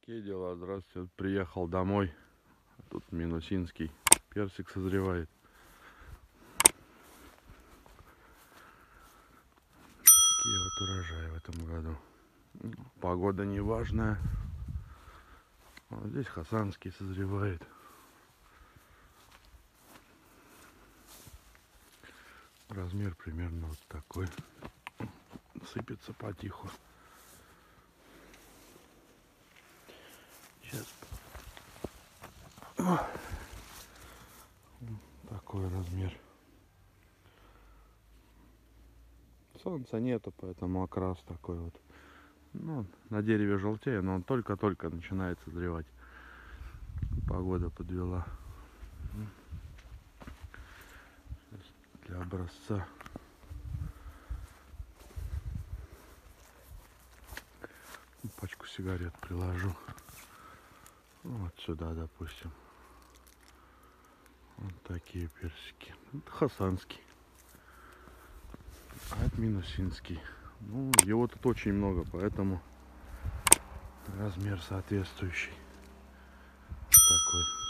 Такие дела, здравствуйте. Вот приехал домой. Тут минусинский персик созревает. Такие вот урожаи в этом году. Погода неважная. Вот здесь хасанский созревает. Размер примерно вот такой. Сыпется потиху. Сейчас. Такой размер. Солнца нету, поэтому окрас такой вот. Ну, на дереве желтее, но он только-только начинает созревать. Погода подвела. Сейчас для образца. Пачку сигарет приложу. Вот сюда, допустим. Вот такие персики. Это хасанский. А это минусинский. Ну, его тут очень много, поэтому размер соответствующий. Такой.